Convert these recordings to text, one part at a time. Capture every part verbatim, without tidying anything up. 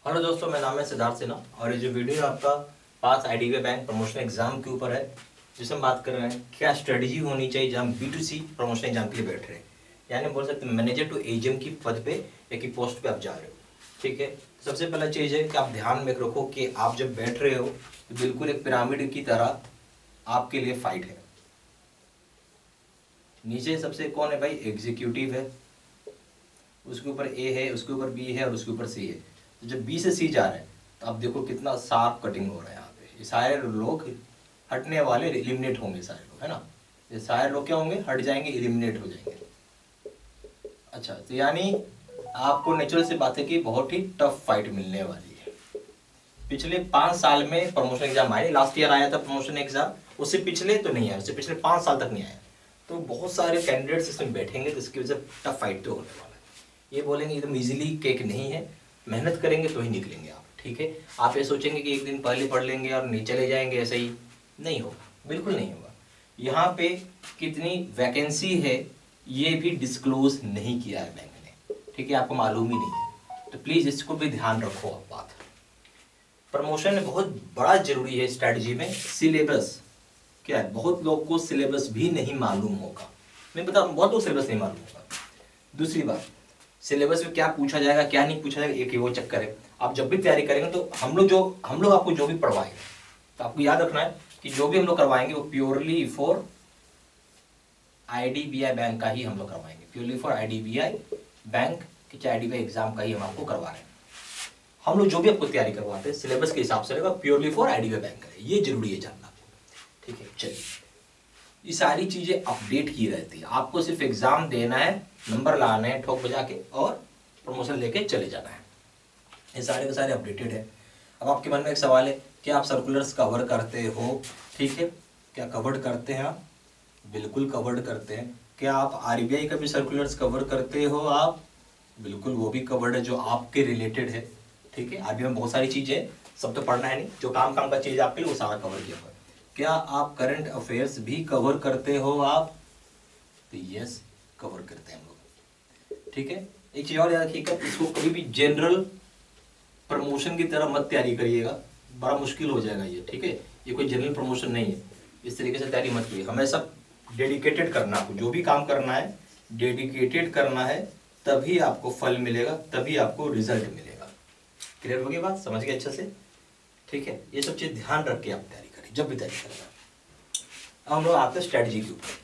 Hello दोस्तों, मेरा नाम है सिद्धार्थ सिन्हा और ये जो वीडियो है आपका पास आईडीबीआई बैंक प्रमोशन एग्जाम के ऊपर है, जिसमें हम बात कर रहे हैं क्या स्ट्रेटजी होनी चाहिए जब हम B to C promotion exam के लिए बैठ रहे हैं। यानी बोल सकते हैं मैनेजर टू एजीएम की पद पे या की पोस्ट पे आप जा रहे हो। ठीक है, सबसे पहला चीज़ है कि आप ध्यान में रखो कि आप जब बैठ रहे हो तो बिल्कुल एक पिरामिड की तरह आपके लिए फाइट है। नीचे सबसे कौन है भाई? एग्जीक्यूटिव है, उसके ऊपर ए है, उसके ऊपर बी है और उसके ऊपर सी है। तो जब बी से सी जा रहे हैं तो आप देखो कितना शार्प कटिंग हो रहा है यहाँ पे। ये सारे लोग हटने वाले एलिमिनेट होंगे, सारे लोग, है ना। ये सारे लोग क्या होंगे? हट जाएंगे, एलिमिनेट हो जाएंगे। अच्छा, तो यानी आपको नेचुरल से बात है कि बहुत ही टफ फाइट मिलने वाली है। पिछले पाँच साल में प्रमोशन एग्जाम आए, लास्ट ईयर आया था प्रमोशन एग्जाम, उससे पिछले तो नहीं आया, उससे पिछले पाँच साल तक नहीं आया। तो बहुत सारे कैंडिडेट्स इसमें बैठेंगे तो इसकी वजह से टफ फाइट तो होने वाला है। ये बोलेंगे एकदम इजीली केक नहीं है, मेहनत करेंगे तो ही निकलेंगे आप। ठीक है, आप ये सोचेंगे कि एक दिन पहले पढ़ लेंगे और नीचे चले जाएंगे, ऐसे ही नहीं होगा, बिल्कुल नहीं होगा। यहाँ पे कितनी वैकेंसी है ये भी डिस्क्लोज नहीं किया है बैंक ने, ठीक है, आपको मालूम ही नहीं है। तो प्लीज़ इसको भी ध्यान रखो आप बात। प्रमोशन में बहुत बड़ा जरूरी है स्ट्रैटेजी में सिलेबस क्या है। बहुत लोग को सिलेबस भी नहीं मालूम होगा, मैं बता बहुत लोग सिलेबस नहीं मालूम होगा। दूसरी बात, सिलेबस में क्या पूछा जाएगा क्या नहीं पूछा जाएगा एक ही वो चक्कर है। आप जब भी तैयारी करेंगे तो हम लोग जो हम लोग आपको जो भी पढ़वाएंगे तो आपको याद रखना है कि जो भी हम लोग करवाएंगे वो प्योरली फॉर आईडीबीआई बैंक का ही हम लोग करवाएंगे, प्योरली फॉर आईडीबीआई बैंक के चाहे आईडीबीआई एग्जाम का ही हम आपको करवा रहे हैं। हम लोग जो भी आपको तैयारी करवाते हैं सिलेबस के हिसाब से रहेगा, प्योरली फॉर आईडीबीआई बैंक का, ये जरूरी है जानना। ठीक है, चलिए, ये सारी चीजें अपडेट की रहती है। आपको सिर्फ एग्जाम देना है, नंबर लाना है ठोक बजा के और प्रमोशन लेके चले जाना है। ये सारे के सारे अपडेटेड है। अब आपके मन में एक सवाल है, क्या आप सर्कुलर्स कवर करते हो? ठीक है, क्या कवर्ड करते हैं आप? बिल्कुल कवर्ड करते हैं। क्या आप आरबीआई का भी सर्कुलर्स कवर करते हो आप? बिल्कुल, वो भी कवर्ड है जो आपके रिलेटेड है। ठीक है, आरबीआई में बहुत सारी चीजें, सब तो पढ़ना है नहीं, जो काम काम का चीज आपके लिए वो सारा कवर किया हुआ है। क्या आप करंट अफेयर्स भी कवर करते हो आप? तो यस, कवर करते हैं हम लोग। ठीक है, एक चीज और याद रखिएगा, इसको कभी भी जनरल प्रमोशन की तरह मत तैयारी करिएगा, बड़ा मुश्किल हो जाएगा ये। ठीक है, ये कोई जनरल प्रमोशन नहीं है, इस तरीके से तैयारी मत करिए। हमेशा डेडिकेटेड करना, आपको जो भी काम करना है डेडिकेटेड करना है, तभी आपको फल मिलेगा, तभी आपको रिजल्ट मिलेगा। क्लियर हो गई बात? समझ गए अच्छे से? ठीक है, ये सब चीज ध्यान रख के आप तैयारी करें जब भी तैयारी करें। अब हम लोग आते हैं स्ट्रेटजी के ऊपर।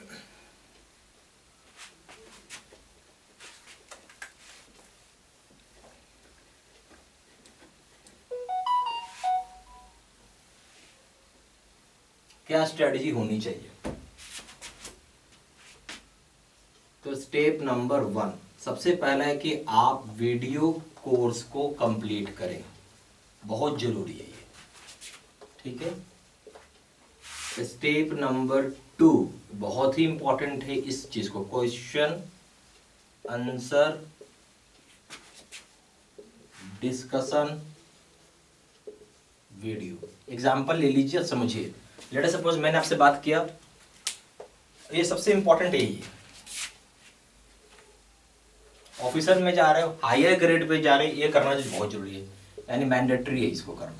क्या स्ट्रेटजी होनी चाहिए? तो स्टेप नंबर वन, सबसे पहला है कि आप वीडियो कोर्स को कंप्लीट करें, बहुत जरूरी है ये। ठीक है, स्टेप नंबर टू बहुत ही इंपॉर्टेंट है इस चीज को, question answer discussion video. Example ले लीजिए, समझिए। लेट सपोज मैंने आपसे बात किया, ये सबसे इंपॉर्टेंट यही है। ऑफिसर में जा रहे हो, हायर ग्रेड पे जा रहे हैं, ये करना बहुत जरूरी है, यानी मैंडेटरी है इसको करना।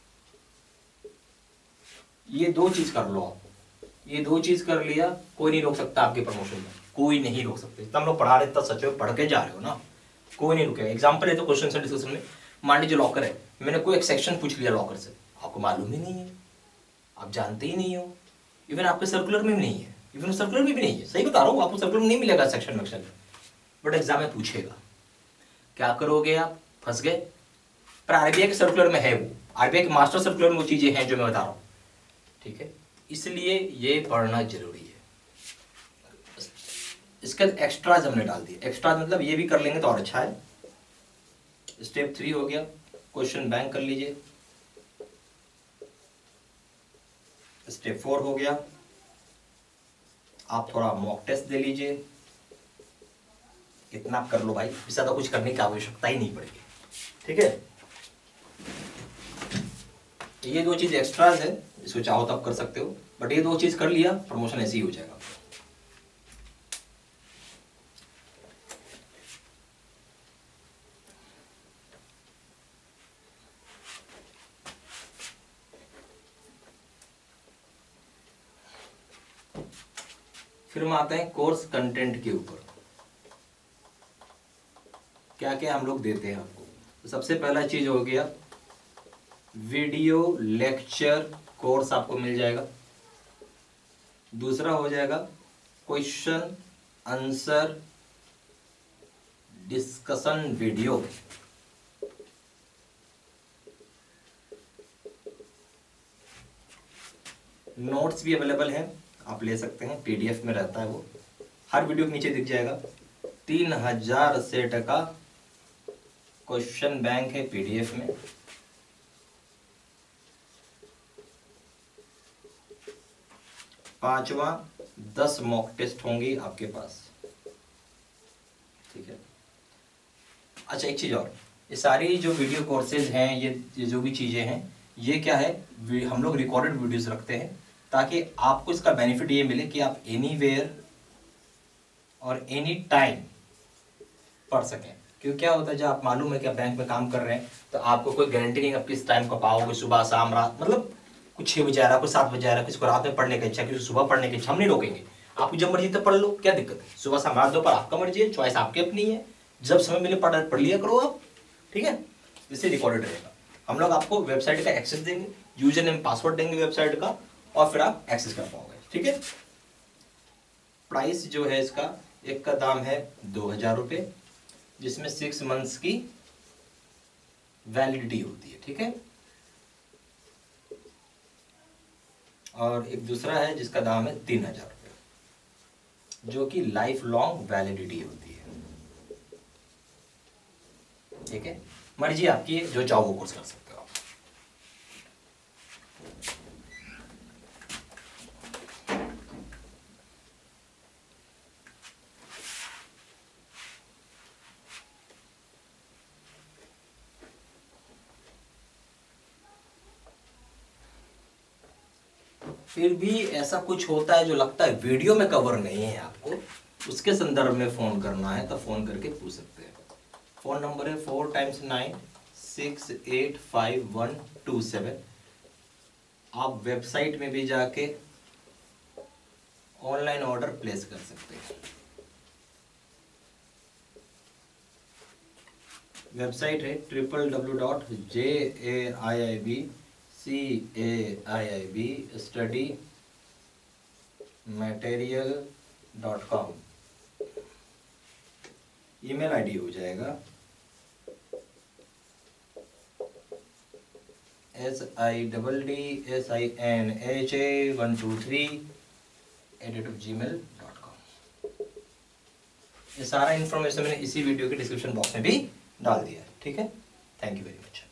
ये दो चीज कर लो आप, ये दो चीज कर लिया, कोई नहीं रोक सकता आपके प्रमोशन में, कोई नहीं रोक सकते। तब लोग पढ़ा रहे, तब सच में पढ़ के जा रहे हो ना, कोई नहीं रुकेगा। एग्जाम्पल है तो क्वेश्चन आंसर डिस्कशन में मान लीजिए लॉकर है, मैंने कोई एक सेक्शन पूछ लिया लॉकर से, आपको मालूम ही नहीं है, आप जानते ही नहीं हो, इवन आपके सर्कुलर में भी नहीं है, इवन सर्कुलर में भी नहीं है, सही बता रहा हूँ, आपको सर्कुलर में नहीं मिलेगा सेक्शन वेक्शन में, बट एग्जाम में पूछेगा। क्या करोगे आप? फंस गए। पर आरबीआई के सर्कुलर में है, वो आरबीआई के मास्टर सर्कुलर में वो चीजें हैं जो मैं बता रहा हूँ। ठीक है, इसलिए ये पढ़ना जरूरी है। इसके एक्स्ट्राज हमने डाल दिए, एक्स्ट्राज मतलब ये भी कर लेंगे तो और अच्छा है। स्टेप थ्री हो गया, क्वेश्चन बैंक कर लीजिए। स्टेप फोर हो गया, आप थोड़ा मॉक टेस्ट दे लीजिए। इतना आप कर लो भाई, इससे तो कुछ करने की आवश्यकता ही नहीं पड़ेगी। ठीक है, ये दो चीज एक्स्ट्राज है, इसको चाहो तो आप कर सकते हो, बट ये दो चीज कर लिया प्रमोशन ऐसे ही हो जाएगा। फिर हम आते हैं कोर्स कंटेंट के ऊपर, क्या क्या हम लोग देते हैं आपको। तो सबसे पहला चीज हो गया वीडियो लेक्चर कोर्स आपको मिल जाएगा। दूसरा हो जाएगा question answer discussion video. Notes भी अवेलेबल हैं, आप ले सकते हैं, पीडीएफ में रहता है वो, हर वीडियो के नीचे दिख जाएगा। तीन हजार सेट का क्वेश्चन बैंक है पीडीएफ में। पांचवा दस मॉक टेस्ट होंगी आपके पास, ठीक है। अच्छा एक चीज और, ये सारी जो वीडियो कोर्सेज हैं, ये ये जो भी चीजें हैं, ये क्या है, हम लोग रिकॉर्डेड वीडियोस रखते हैं ताकि आपको इसका बेनिफिट ये मिले कि आप एनीवेयर और एनी टाइम पढ़ सकें। क्योंकि क्या होता है, जब आप मालूम है कि आप बैंक में काम कर रहे हैं तो आपको कोई गारंटी नहीं आप किस टाइम का पाओगे, सुबह शाम रात, मतलब कुछ छः बजे आ रहा, कुछ सात बजे आ रहा, किसी को रात में पढ़ने की इच्छा, किसी को सुबह पढ़ने की इच्छा, हम नहीं रोकेंगे। आपको जब मर्जी तब पढ़ लो, क्या दिक्कत है, सुबह शाम रात दोपहर आपका मर्जी है, चॉइस आपकी अपनी है, जब समय मिले पढ़ पढ़ लिया करो आप, ठीक है। इससे रिकॉर्डेड रहेगा। हम लोग आपको वेबसाइट का एक्सेस देंगे, यूजर नेम पासवर्ड देंगे वेबसाइट का, और फिर आप एक्सेस कर पाओगे, ठीक है। प्राइस जो है इसका, एक का दाम है दो हजार रुपये, जिसमें सिक्स मंथ्स की वैलिडिटी होती है, ठीक है। और एक दूसरा है जिसका दाम है तीन हजार रुपये, जो कि लाइफ लॉन्ग वैलिडिटी होती है, ठीक है। मर्जी आपकी, जो चाहो वो कोर्स कर सकते हो आप। फिर भी ऐसा कुछ होता है जो लगता है वीडियो में कवर नहीं है, आपको उसके संदर्भ में फोन करना है तो फोन करके पूछ सकते हैं। फोन नंबर है four times nine six eight five one two seven. आप वेबसाइट में भी जाके ऑनलाइन ऑर्डर प्लेस कर सकते हैं। वेबसाइट है triple W dot J A I I B C A I I B study material dot com. Email ID हो जाएगा S I double D S I N H A one two three at rate of G mail dot com. ये सारा information मैंने इसी video के description box में भी डाल दिया है, ठीक है। Thank you very much.